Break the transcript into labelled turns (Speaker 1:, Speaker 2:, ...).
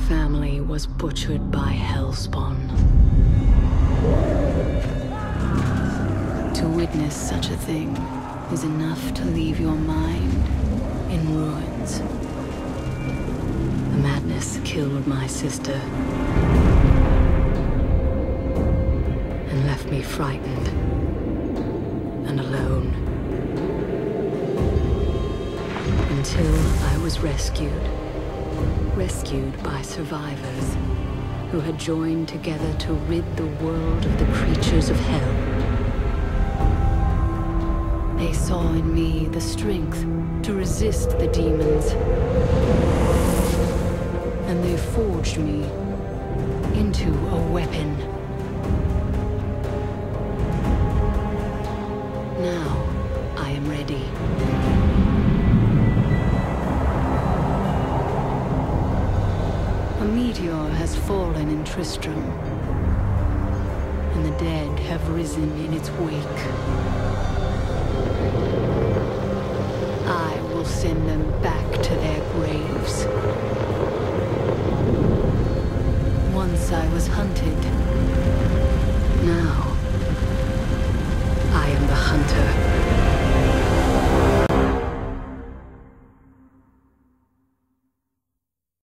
Speaker 1: family was butchered by Hellspawn. To witness such a thing is enough to leave your mind in ruins. The madness killed my sister and left me frightened and alone. Until I was rescued by survivors who had joined together to rid the world of the creatures of hell. They saw in me the strength to resist the demons, and they forged me into a weapon. Now I am ready. A meteor has fallen in Tristram, and the dead have risen in its wake. I will send them back to their graves. Once I was hunted. Now